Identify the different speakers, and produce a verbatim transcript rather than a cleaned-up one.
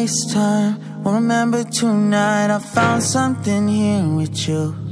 Speaker 1: waste time. Won't remember tonight. I found something here with you.